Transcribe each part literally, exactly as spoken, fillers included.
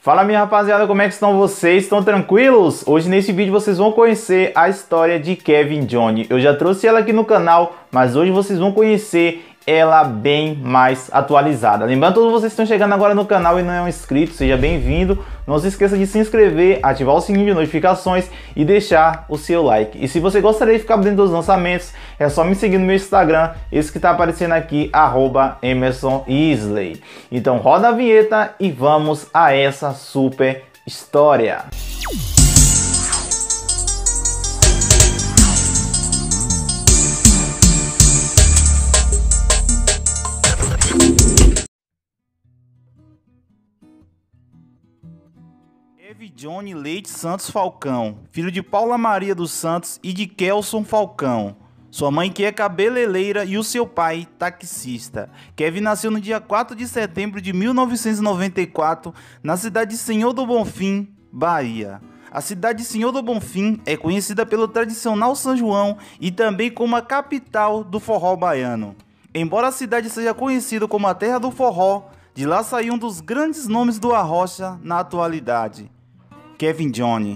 Fala minha rapaziada, como é que estão vocês? Estão tranquilos? Hoje nesse vídeo vocês vão conhecer a história de Kevin Johnny. Eu já trouxe ela aqui no canal, mas hoje vocês vão conhecer ela bem mais atualizada. Lembrando, todos vocês que estão chegando agora no canal e não é um inscrito, seja bem-vindo. Não se esqueça de se inscrever, ativar o sininho de notificações e deixar o seu like. E se você gostaria de ficar dentro dos lançamentos, é só me seguir no meu Instagram, esse que está aparecendo aqui, arroba Emerson Isley. Então roda a vinheta e vamos a essa super história. Kevin Johnny Leite Santos Falcão, filho de Paula Maria dos Santos e de Kelson Falcão. Sua mãe que é cabeleireira e o seu pai taxista. Kevin nasceu no dia quatro de setembro de mil novecentos e noventa e quatro na cidade de Senhor do Bonfim, Bahia. A cidade de Senhor do Bonfim é conhecida pelo tradicional São João e também como a capital do forró baiano. Embora a cidade seja conhecida como a terra do forró, de lá saiu um dos grandes nomes do arrocha na atualidade, Kevin Johnny.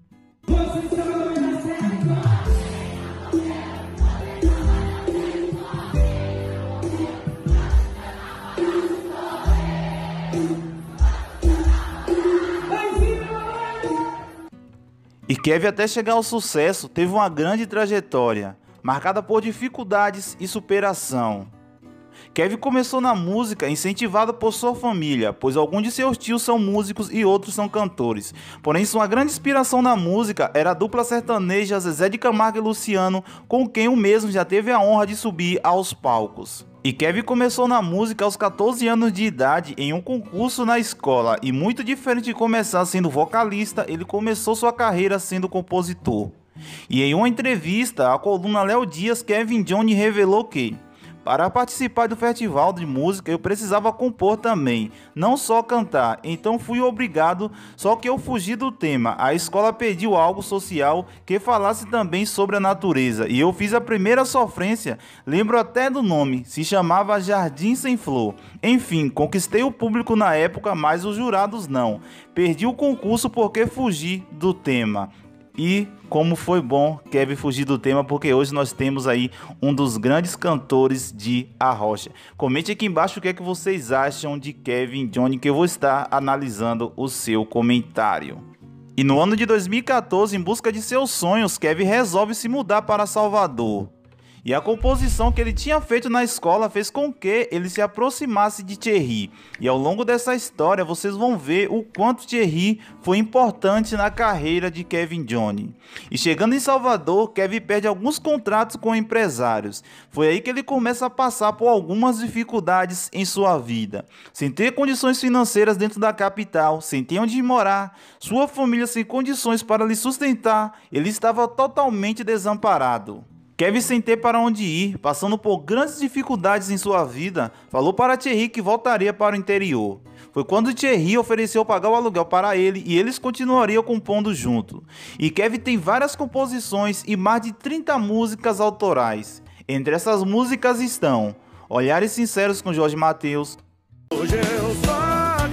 E Kevin, até chegar ao sucesso, teve uma grande trajetória, marcada por dificuldades e superação. Kevin começou na música incentivado por sua família, pois alguns de seus tios são músicos e outros são cantores. Porém, sua grande inspiração na música era a dupla sertaneja Zezé de Camargo e Luciano, com quem o mesmo já teve a honra de subir aos palcos. E Kevin começou na música aos quatorze anos de idade em um concurso na escola, e muito diferente de começar sendo vocalista, ele começou sua carreira sendo compositor. E em uma entrevista à coluna Léo Dias, Kevin Johnny revelou que: para participar do festival de música eu precisava compor também, não só cantar, então fui obrigado, só que eu fugi do tema. A escola pediu algo social que falasse também sobre a natureza e eu fiz a primeira sofrência, lembro até do nome, se chamava Jardim Sem Flor. Enfim, conquistei o público na época, mas os jurados não. Perdi o concurso porque fugi do tema. E como foi bom Kevin fugir do tema, porque hoje nós temos aí um dos grandes cantores de arrocha. Comente aqui embaixo o que é que vocês acham de Kevin Johnny, que eu vou estar analisando o seu comentário. E no ano de dois mil e quatorze, em busca de seus sonhos, Kevin resolve se mudar para Salvador. E a composição que ele tinha feito na escola fez com que ele se aproximasse de Thierry. E ao longo dessa história vocês vão ver o quanto Thierry foi importante na carreira de Kevin Johnny. E chegando em Salvador, Kevin perde alguns contratos com empresários. Foi aí que ele começa a passar por algumas dificuldades em sua vida. Sem ter condições financeiras dentro da capital, sem ter onde morar, sua família sem condições para lhe sustentar, ele estava totalmente desamparado. Kevin, sem ter para onde ir, passando por grandes dificuldades em sua vida, falou para Thierry que voltaria para o interior. Foi quando Thierry ofereceu pagar o aluguel para ele e eles continuariam compondo junto. E Kevin tem várias composições e mais de trinta músicas autorais. Entre essas músicas estão Olhares Sinceros com Jorge Mateus, Hoje eu só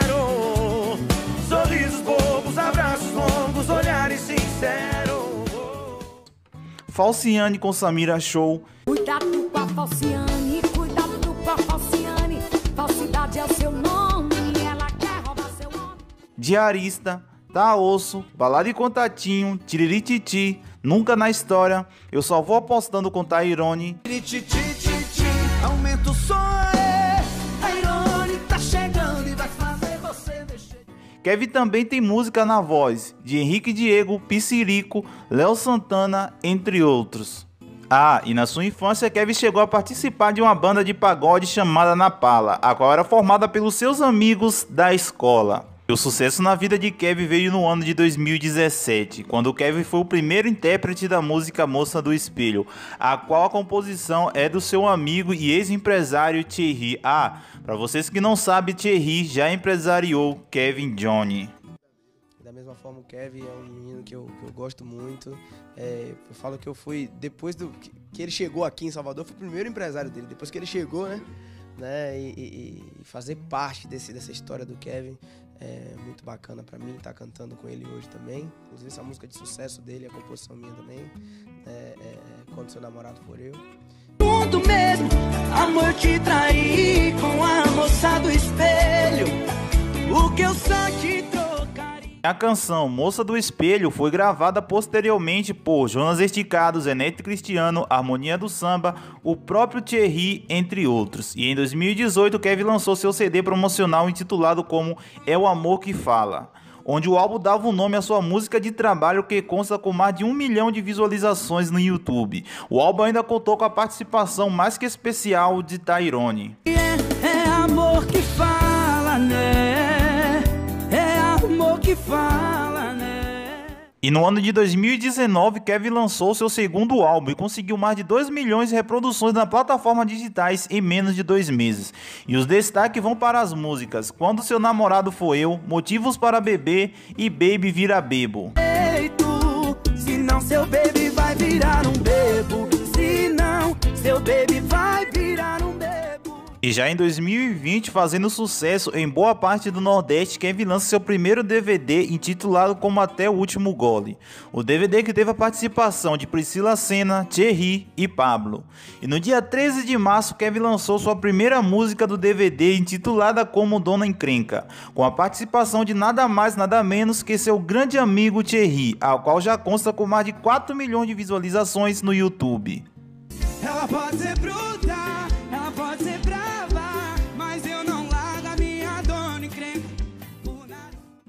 quero sorrisos bobos, abraços longos, olhares sinceros. Falciane com Samira Show, Cuidado com a Falciane, cuidado com a Falciane, falsidade é o seu nome, ela quer roubar seu nome. Diarista, Tá Osso, Balada e Contatinho, Tirirititi, Nunca na História, Eu Só Vou Apostando com Tairone, Aumenta o som, aê, a Irone tá chegando e vai fazer você mexer. Kevin também tem música na voz de Henrique Diego, Pissirico, Léo Santana, entre outros. Ah, e na sua infância Kevin chegou a participar de uma banda de pagode chamada Napala, a qual era formada pelos seus amigos da escola. O sucesso na vida de Kevin veio no ano de dois mil e dezessete, quando Kevin foi o primeiro intérprete da música Moça do Espelho, a qual a composição é do seu amigo e ex-empresário Thierry. Ah, para vocês que não sabem, Thierry já empresariou Kevin Johnny. Da mesma forma, o Kevin é um menino que eu, que eu gosto muito. É, eu falo que eu fui, depois do que, que ele chegou aqui em Salvador, fui o primeiro empresário dele. Depois que ele chegou, né, né e, e, e fazer parte desse, dessa história do Kevin, é muito bacana pra mim estar cantando com ele hoje também. Inclusive essa música de sucesso dele, a composição minha também, é, é, Quando Seu Namorado For Eu. Mundo mesmo, amor, te traí com a moça do espelho. O que eu só te trocaria. A canção Moça do Espelho foi gravada posteriormente por Jonas Esticado, Zenete Cristiano, Harmonia do Samba, o próprio Thierry, entre outros. E em dois mil e dezoito, Kevin lançou seu C D promocional intitulado como É o Amor que Fala, onde o álbum dava o nome à sua música de trabalho, que consta com mais de um milhão de visualizações no YouTube. O álbum ainda contou com a participação mais que especial de Tyrone. É, é amor que fala, né? É amor que fala, né? E no ano de dois mil e dezenove, Kevin lançou seu segundo álbum e conseguiu mais de dois milhões de reproduções nas plataformas digitais em menos de dois meses. E os destaques vão para as músicas Quando Seu Namorado For Eu, Motivos para Beber e Baby Vira Bebo. Eito, se não seu baby vai virar um bebo. Se não, seu baby vai virar um bebo. E já em dois mil e vinte, fazendo sucesso em boa parte do Nordeste, Kevin lança seu primeiro D V D intitulado como Até o Último Gole. O D V D que teve a participação de Priscila Senna, Thierry e Pablo. E no dia treze de março, Kevin lançou sua primeira música do D V D intitulada como Dona Encrenca, com a participação de nada mais nada menos que seu grande amigo Thierry, ao qual já consta com mais de quatro milhões de visualizações no YouTube. Ela pode ser bruta, ela pode ser brava, mas eu não largo a minha dona encrenca por nada.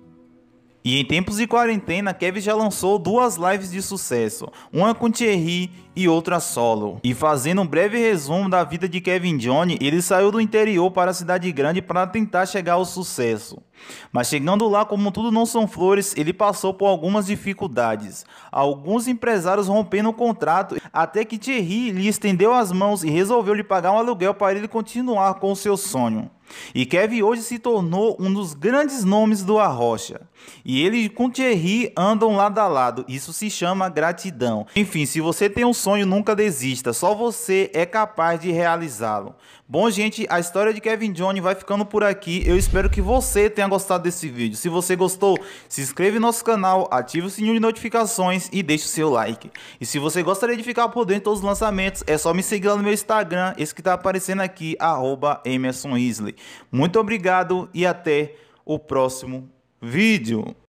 E em tempos de quarentena, Kevin já lançou duas lives de sucesso, uma com Thierry e outra solo. E fazendo um breve resumo da vida de Kevin Johnny, ele saiu do interior para a cidade grande para tentar chegar ao sucesso. Mas chegando lá, como tudo não são flores, ele passou por algumas dificuldades. Alguns empresários rompendo o contrato, até que Thierry lhe estendeu as mãos e resolveu lhe pagar um aluguel para ele continuar com o seu sonho. E Kevin hoje se tornou um dos grandes nomes do Arrocha. E ele com Thierry andam lado a lado, isso se chama gratidão. Enfim, se você tem um sonho, nunca desista, só você é capaz de realizá-lo. Bom, gente, a história de Kevin Johnny vai ficando por aqui. Eu espero que você tenha gostado desse vídeo. Se você gostou, se inscreve no nosso canal, ative o sininho de notificações e deixe o seu like. E se você gostaria de ficar por dentro de todos os lançamentos, é só me seguir lá no meu Instagram, esse que está aparecendo aqui, arroba Emerson Isley. Muito obrigado e até o próximo vídeo.